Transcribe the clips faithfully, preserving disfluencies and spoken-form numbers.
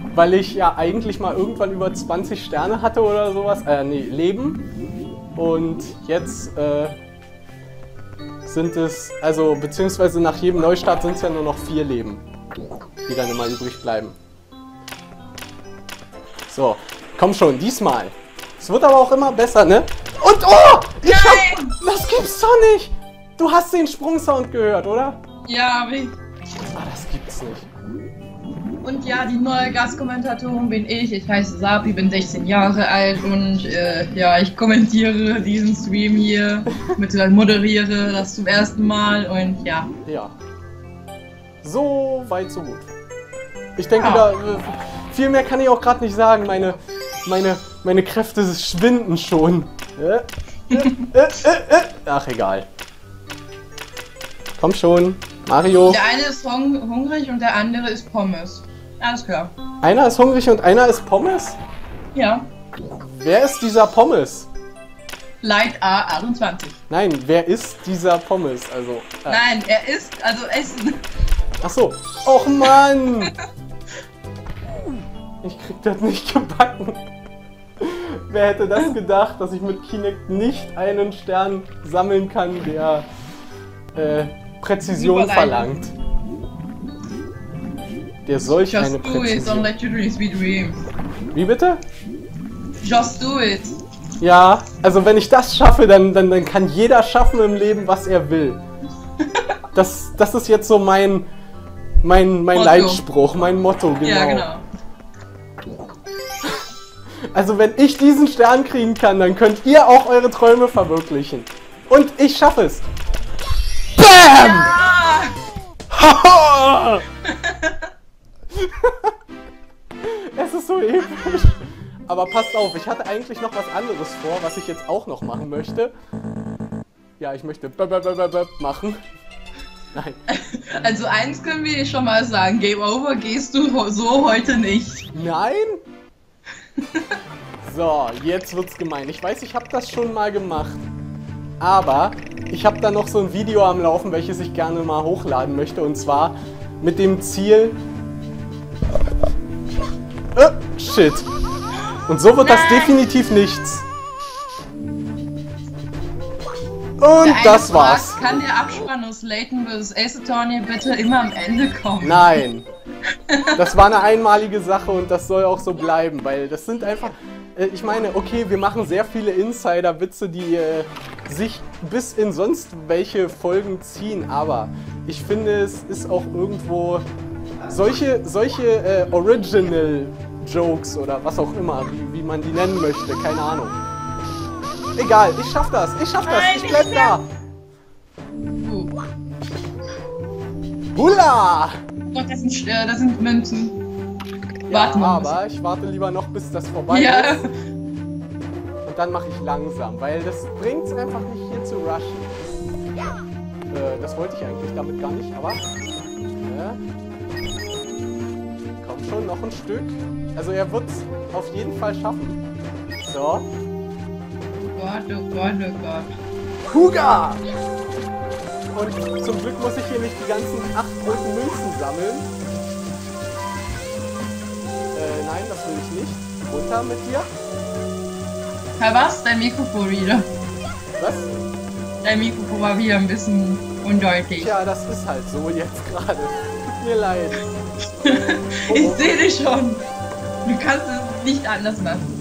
weil ich ja eigentlich mal irgendwann über zwanzig Sterne hatte oder sowas. Äh, nee, Leben. Und jetzt, äh, sind es, also, beziehungsweise nach jedem Neustart sind es ja nur noch vier Leben, die dann immer übrig bleiben. So, komm schon, diesmal. Es wird aber auch immer besser, ne? Und, oh! Ich hab, das gibt's doch nicht! Du hast den Sprungsound gehört, oder? Ja, hab ich. Ah, das gibt's nicht. Und ja, die neue Gastkommentatorin bin ich. Ich heiße Sapi, bin sechzehn Jahre alt und äh, ja, ich kommentiere diesen Stream hier, beziehungsweise moderiere das zum ersten Mal und ja. Ja. So weit, so gut. Ich denke, Ja. da, äh, viel mehr kann ich auch gerade nicht sagen. Meine, meine, meine Kräfte schwinden schon. Äh, äh, äh, äh. Ach, egal. Komm schon, Mario. Der eine ist hung hungrig und der andere ist Pommes. Alles klar. Einer ist hungrig und einer ist Pommes? Ja. Wer ist dieser Pommes? Light A achtundzwanzig. Nein, wer ist dieser Pommes? Also. Äh. Nein, er isst, also Essen. Ach so. Och Mann! Ich krieg das nicht gebacken. Wer hätte das gedacht, dass ich mit Kinect nicht einen Stern sammeln kann, der äh, Präzision verlangt. Der solch Just eine do it, don't Präzision. let your dreams be dreams. Wie bitte? Just do it. Ja, also wenn ich das schaffe, dann, dann, dann kann jeder schaffen im Leben, was er will. Das, das ist jetzt so mein, mein, mein Motto. Leitspruch, mein Motto, genau. Ja, genau. Also wenn ich diesen Stern kriegen kann, dann könnt ihr auch eure Träume verwirklichen. Und ich schaffe es. Bam! Ja! Es ist so episch. Aber passt auf, ich hatte eigentlich noch was anderes vor, was ich jetzt auch noch machen möchte. Ja, ich möchte b -b -b -b -b machen. Nein. Also eins können wir schon mal sagen, Game Over gehst du so heute nicht. Nein? So, jetzt wird's gemein. Ich weiß, ich habe das schon mal gemacht. Aber ich habe da noch so ein Video am Laufen, welches ich gerne mal hochladen möchte. Und zwar mit dem Ziel... Äh, shit. Und so wird Nein. das definitiv nichts. Und Der eine das war's. fragt, kann der Abspann aus Layton versus. Ace Attorney bitte immer am Ende kommen? Nein. Das war eine einmalige Sache und das soll auch so bleiben, weil das sind einfach... Äh, ich meine, okay, wir machen sehr viele Insider-Witze, die äh, sich bis in sonst welche Folgen ziehen, aber ich finde, es ist auch irgendwo... Solche, solche äh, Original-Jokes oder was auch immer, wie, wie man die nennen möchte, keine Ahnung. Egal, ich schaff das, ich schaff das, Nein, ich bleib nicht da. Uh. Hula! Doch, das sind, äh, das sind Münzen. Ja, Warte mal. aber ich warte lieber noch, bis das vorbei Ja. ist. Und dann mache ich langsam, weil das bringt es einfach nicht hier zu rushen. Äh, das wollte ich eigentlich damit gar nicht, aber... Ja. Kommt schon, noch ein Stück. Also er wird es auf jeden Fall schaffen. So. Gott, oh Gott, oh Gott. Huga! Und zum Glück muss ich hier nicht die ganzen acht roten Münzen sammeln. Äh, nein, das will ich nicht. Runter mit dir. Herr was? Dein Mikrofon wieder. Was? Dein Mikrofon war wieder ein bisschen undeutlich. Tja, das ist halt so jetzt gerade. Tut mir leid. Ich sehe dich schon. Du kannst es nicht anders machen.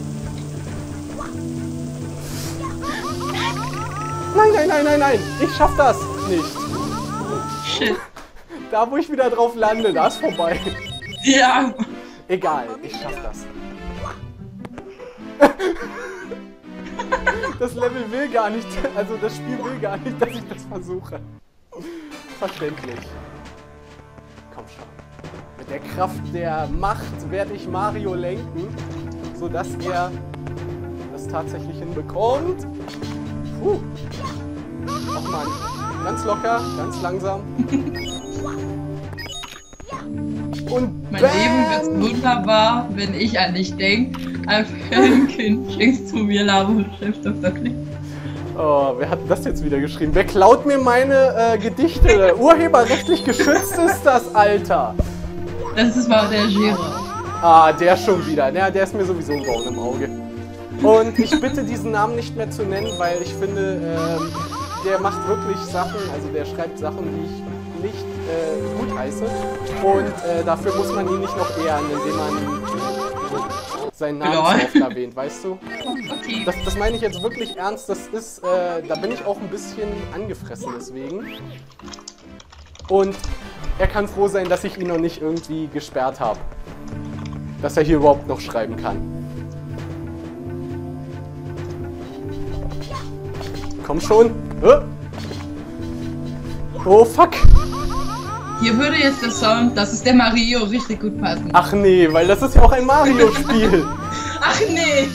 Nein, nein, nein, nein, nein. Ich schaff das nicht. Shit. Da, wo ich wieder drauf lande, da ist vorbei. Ja. Egal, ich schaff das. Das Level will gar nicht, also das Spiel will gar nicht, dass ich das versuche. Verständlich. Komm schon. Mit der Kraft der Macht werde ich Mario lenken, sodass er das tatsächlich hinbekommt. Puh. Och Mann. Ganz locker, ganz langsam. Und Mein bam! Leben wird wunderbar, wenn ich an dich denke. Ein Kind schenkst du mir Labo Schrift auf der Klick. Oh, wer hat das jetzt wieder geschrieben? Wer klaut mir meine äh, Gedichte? Urheberrechtlich geschützt ist das, Alter. Das ist mal der Giro. Ah, der schon wieder. Ja, der ist mir sowieso ein Grauen im Auge. Und ich bitte, diesen Namen nicht mehr zu nennen, weil ich finde, ähm, der macht wirklich Sachen, also der schreibt Sachen, die ich nicht äh, gut heiße. Und äh, dafür muss man ihn nicht noch ehren, indem man seinen Namen so oft erwähnt, weißt du? Okay. Das, das meine ich jetzt wirklich ernst. Das ist, äh, da bin ich auch ein bisschen angefressen deswegen. Und er kann froh sein, dass ich ihn noch nicht irgendwie gesperrt habe. Dass er hier überhaupt noch schreiben kann. Komm schon. Oh, fuck. Hier würde jetzt der Sound, das ist der Mario, richtig gut passen. Ach nee, weil das ist ja auch ein Mario-Spiel. Ach nee.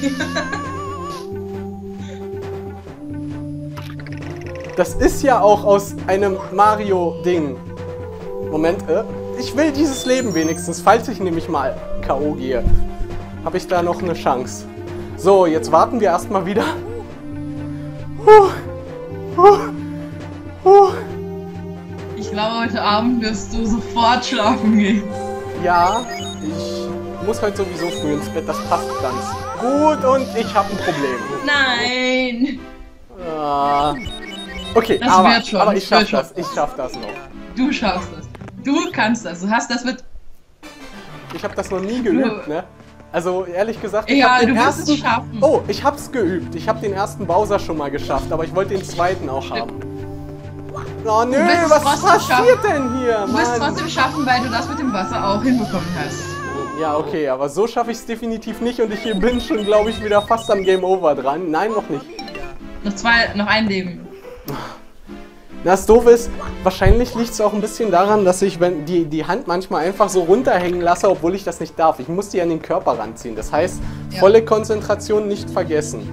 Das ist ja auch aus einem Mario-Ding. Moment, äh, ich will dieses Leben wenigstens, falls ich nämlich mal K O gehe. Habe ich da noch eine Chance. So, jetzt warten wir erstmal wieder. Huh. Huh. Huh. Ich glaube, heute Abend wirst du sofort schlafen gehen. Ja, ich muss heute sowieso früh ins Bett, das passt ganz gut und ich habe ein Problem. Nein! Ah. Okay, Das aber, wird schon, aber ich das schaff wird das, ich schaff das noch. Du schaffst das. Du kannst das. Du hast das mit... Ich habe das noch nie geübt, ne? Also ehrlich gesagt, ich Egal, hab den du wirst ersten... es schaffen. Oh, ich hab's geübt. Ich habe den ersten Bowser schon mal geschafft, aber ich wollte den zweiten auch haben. Oh nö, wirst es was trotzdem passiert schaffen. denn hier, Du wirst Mann? trotzdem schaffen, weil du das mit dem Wasser auch hinbekommen hast. Ja, okay, aber so schaffe ich es definitiv nicht und ich hier bin schon, glaube ich, wieder fast am Game Over dran. Nein, noch nicht. Noch zwei, noch ein Leben. Na, das Doofe ist, wahrscheinlich liegt es auch ein bisschen daran, dass ich wenn die, die Hand manchmal einfach so runterhängen lasse, obwohl ich das nicht darf. Ich muss die an den Körper ranziehen. Das heißt, Ja. volle Konzentration nicht vergessen.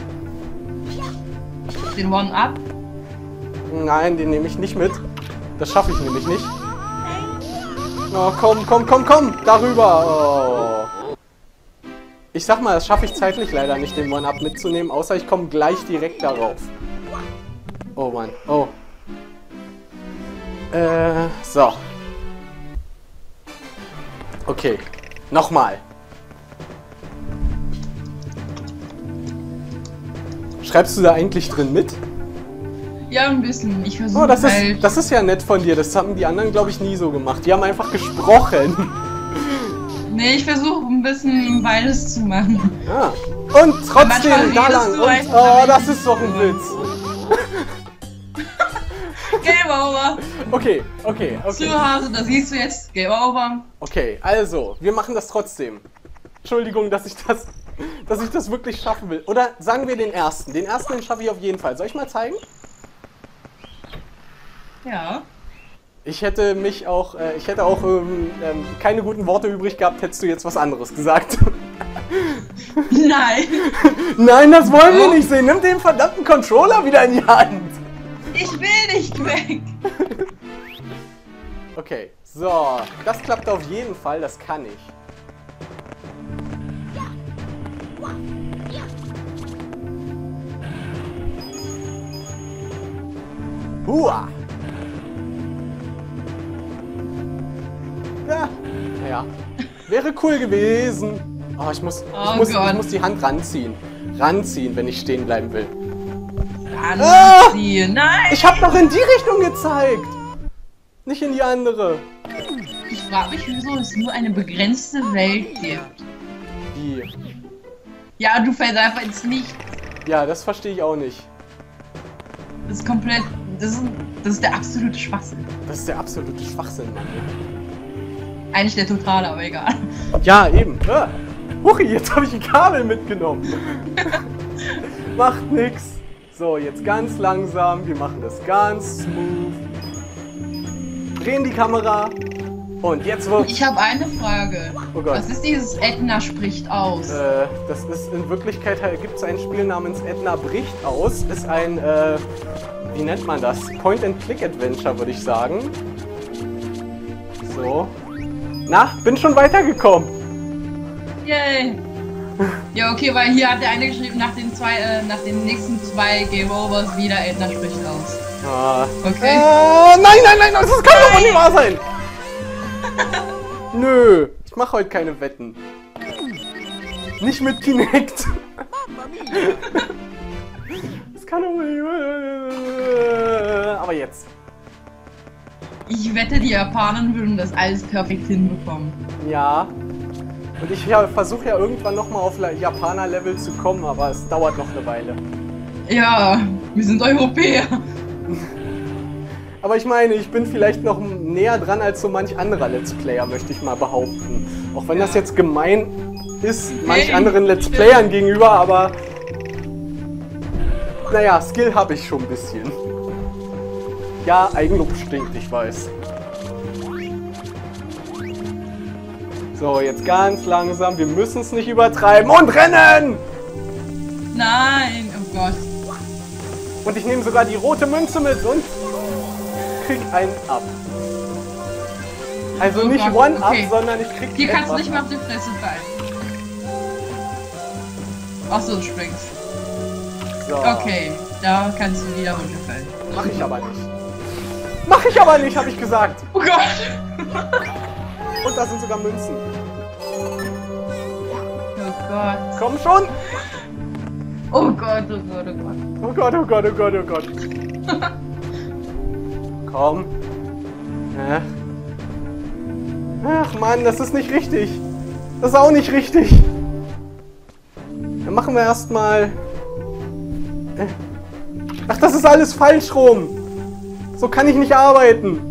Den One-Up. Nein, den nehme ich nicht mit. Das schaffe ich nämlich nicht. Oh, komm, komm, komm, komm, darüber. Oh. Ich sag mal, das schaffe ich zeitlich leider nicht, den One-Up mitzunehmen, außer ich komme gleich direkt darauf. Oh Mann, oh. Äh, so. Okay, nochmal. Schreibst du da eigentlich drin mit? Ja, ein bisschen. Ich versuche Oh, das halt... ist, das ist ja nett von dir. Das haben die anderen, glaube ich, nie so gemacht. Die haben einfach gesprochen. Nee, ich versuche ein bisschen beides zu machen. Ah. Und trotzdem, Manchmal da lang. redest du Und, einfach, oh, wenn das ich- ist doch ein Witz. Game over! Okay, okay, okay. Zu Hause, das siehst du jetzt. Game over. Okay, also, wir machen das trotzdem. Entschuldigung, dass ich das, dass ich das wirklich schaffen will. Oder sagen wir den ersten. Den ersten, den schaffe ich auf jeden Fall. Soll ich mal zeigen? Ja. Ich hätte mich auch, äh, ich hätte auch ähm, ähm, keine guten Worte übrig gehabt, hättest du jetzt was anderes gesagt. Nein. Nein, das wollen wir Oh. nicht sehen. Nimm den verdammten Controller wieder in die Hand. Ich will nicht weg. Okay, so. Das klappt auf jeden Fall, das kann ich. Hua! Ja, naja. Wäre cool gewesen. Oh, ich muss, ich, Oh muss, ich Gott. muss die Hand ranziehen. Ranziehen, wenn ich stehen bleiben will. Anziehen. Nein. Ich habe doch in die Richtung gezeigt. Nicht in die andere. Ich frage mich, wieso es nur eine begrenzte Welt gibt. Wie? Ja, du fällst einfach ins Nichts. Ja, das verstehe ich auch nicht. Das ist komplett... Das ist, das ist der absolute Schwachsinn. Das ist der absolute Schwachsinn, Mann. Eigentlich der totale, aber egal. Ja, eben. Ah. Huchi, jetzt habe ich ein Kabel mitgenommen. Macht nix. So, jetzt ganz langsam. Wir machen das ganz smooth. Drehen die Kamera. Und jetzt wird's. Ich habe eine Frage. Oh Gott. Was ist dieses Edna spricht aus? Äh, das ist in Wirklichkeit, gibt es ein Spiel namens Edna bricht aus. Ist ein, äh, wie nennt man das? Point-and-Click-Adventure, würde ich sagen. So. Na, bin schon weitergekommen. Yay! Ja, okay, weil hier hat der eine geschrieben, nach den zwei, äh, nach den nächsten zwei Game Overs wieder Edna spricht aus. Ah. Okay. Äh, nein, nein, nein, das kann doch wohl nicht wahr sein. Nö. Ich mache heute keine Wetten. Nicht mit Kinect. Das kann doch nicht. Aber jetzt. Ich wette, die Japaner würden das alles perfekt hinbekommen. Ja. Und ich ja, versuche ja irgendwann nochmal auf Japaner-Level zu kommen, aber es dauert noch eine Weile. Ja, wir sind Europäer. Aber ich meine, ich bin vielleicht noch näher dran als so manch anderer Let's Player, möchte ich mal behaupten. Auch wenn ja. das jetzt gemein ist, manch hey, anderen Let's Playern gegenüber, aber naja, Skill habe ich schon ein bisschen. Ja, Eigenlob stinkt, ich weiß. So, jetzt ganz langsam, wir müssen es nicht übertreiben und rennen! Nein, oh Gott. Und ich nehme sogar die rote Münze mit und krieg einen ab. Also oh nicht Gott, One-Up, okay. sondern ich krieg Hier kannst du etwas nicht mehr ab. auf die Fresse fallen. Achso, du springst. So. Okay, da kannst du wieder runterfallen. Mach ich aber nicht. Mach ich aber nicht, habe ich gesagt. Oh Gott! Und da sind sogar Münzen. Oh Gott. Komm schon! Oh Gott, oh Gott, oh Gott. Oh Gott, oh Gott, oh Gott, oh Gott. Komm. Ach. Ach Mann, das ist nicht richtig. Das ist auch nicht richtig. Dann machen wir erstmal. Ach, das ist alles falsch rum. So kann ich nicht arbeiten.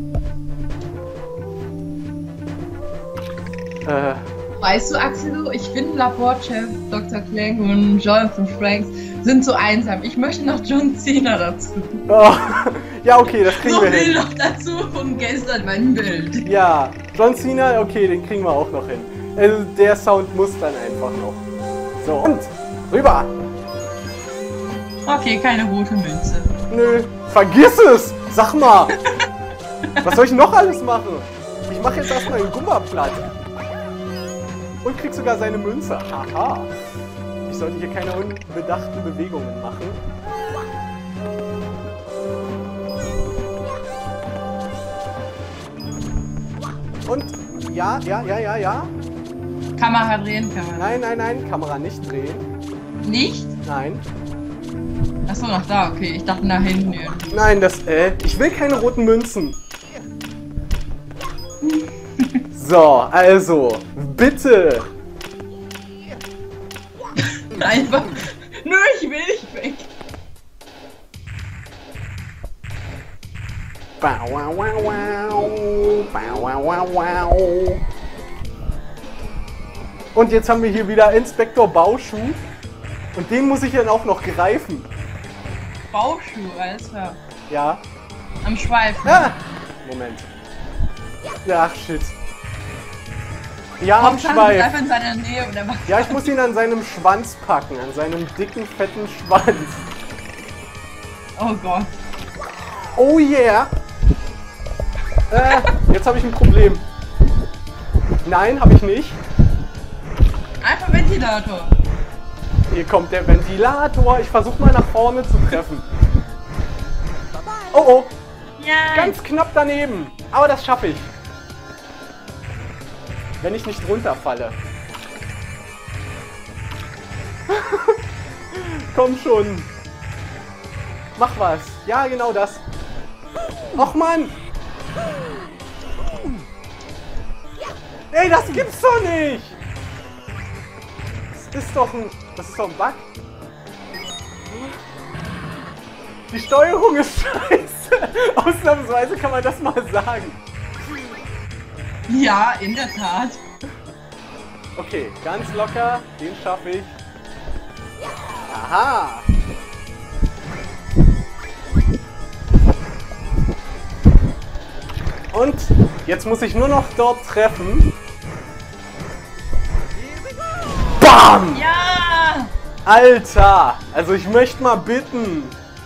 Äh. Weißt du, Axel, ich finde Laporte-Chef, Doktor Clank und Jonathan Frakes sind so einsam. Ich möchte noch John Cena dazu. Oh, ja, okay, das kriegen so wir hin. So viel noch dazu von gestern mein Bild. Ja, John Cena, okay, den kriegen wir auch noch hin. Also der Sound muss dann einfach noch. So, und rüber. Okay, keine rote Münze. Nö, vergiss es! Sag mal! Was soll ich noch alles machen? Ich mache jetzt erstmal den Gumba platt. Und krieg sogar seine Münze. Haha. Ich sollte hier keine unbedachten Bewegungen machen. Und ja, ja, ja, ja, ja. Kamera drehen, Kamera. Nein, nein, nein, Kamera nicht drehen. Nicht? Nein. Achso, noch da, okay. Ich dachte nach hinten. Nein, das, äh, ich will keine roten Münzen. So, also, bitte. Einfach. Nö, ich will nicht weg. Bow, wow, wow, wow. Bow, wow, wow, wow. Und jetzt haben wir hier wieder Inspektor Bauschuh. Und den muss ich dann auch noch greifen. Bauschuh, alles klar. Ja. Am Schweifen. Ah. Moment. Ach, shit. Ja, am Schweif. Einfach in seiner Nähe oder was? Ja, ich muss ihn an seinem Schwanz packen. An seinem dicken, fetten Schwanz. Oh Gott. Oh yeah. Äh, jetzt habe ich ein Problem. Nein, habe ich nicht. Einfach Ventilator. Hier kommt der Ventilator. Ich versuche mal nach vorne zu treffen. Oh oh. Ja. Ganz knapp daneben. Aber das schaffe ich. Wenn ich nicht runterfalle. Komm schon. Mach was. Ja, genau das. Och Mann. Ey, das gibt's doch nicht. Das ist doch ein... Das ist doch ein Bug. Die Steuerung ist scheiße. Ausnahmsweise kann man das mal sagen. Ja, in der Tat. Okay, ganz locker. Den schaffe ich. Aha. Und jetzt muss ich nur noch dort treffen. Bam! Ja! Alter! Also ich möchte mal bitten.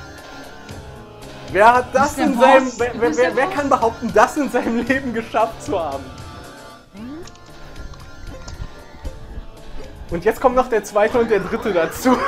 Wer hat das in seinem... Wer, wer, wer, wer kann behaupten, das in seinem Leben geschafft zu haben? Und jetzt kommt noch der zweite und der dritte dazu.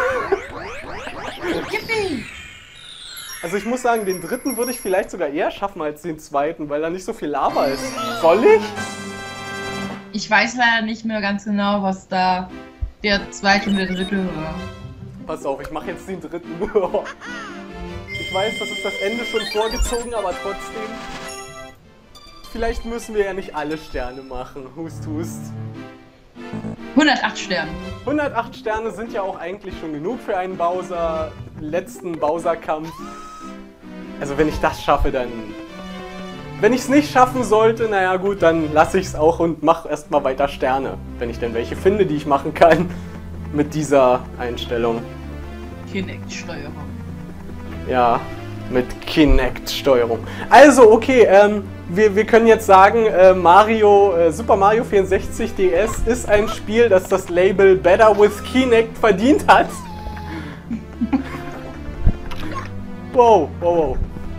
Also ich muss sagen, den dritten würde ich vielleicht sogar eher schaffen als den zweiten, weil da nicht so viel Lava ist. Soll ich? Ich weiß leider nicht mehr ganz genau, was da der zweite und der dritte war. Pass auf, ich mache jetzt den dritten. Ich weiß, das ist das Ende schon vorgezogen, aber trotzdem. Vielleicht müssen wir ja nicht alle Sterne machen. Hust, hust. hundertacht Sterne. hundertacht Sterne sind ja auch eigentlich schon genug für einen Bowser, letzten Bowser-Kampf. Also wenn ich das schaffe, dann... Wenn ich es nicht schaffen sollte, naja gut, dann lasse ich es auch und mache erstmal weiter Sterne. Wenn ich denn welche finde, die ich machen kann. Mit dieser Einstellung. Kinect-Steuerung. Ja, mit Kinect-Steuerung. Also, okay, ähm, wir, wir können jetzt sagen, äh, Mario, äh, Super Mario vierundsechzig D S ist ein Spiel, das das Label Better with Kinect verdient hat. Wow, wow, wow.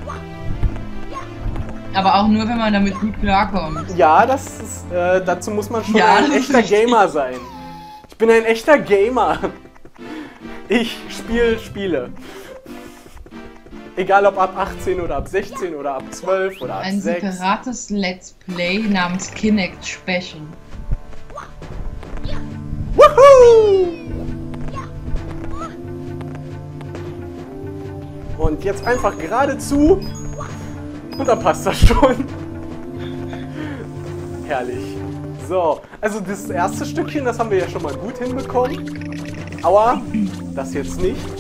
Aber auch nur, wenn man damit gut klarkommt. Ja, das ist, äh, dazu muss man schon Ja, ein das ist echter richtig. Gamer sein. Ich bin ein echter Gamer. Ich spiele Spiele. Egal ob ab achtzehn oder ab sechzehn oder ab zwölf oder ab Ein sechs. separates Let's Play namens Kinect Special. Woohoo! Und jetzt einfach geradezu und dann passt das schon. Herrlich. So, also das erste Stückchen, das haben wir ja schon mal gut hinbekommen. Aua, das jetzt nicht.